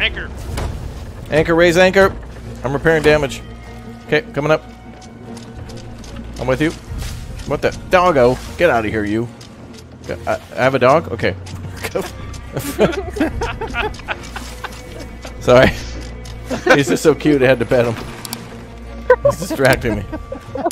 Anchor. Anchor, raise anchor. I'm repairing damage. Okay, coming up. I'm with you. What the? Doggo. Get out of here, you. I have a dog? Okay. Sorry. He's just so cute, I had to pet him. He's distracting me.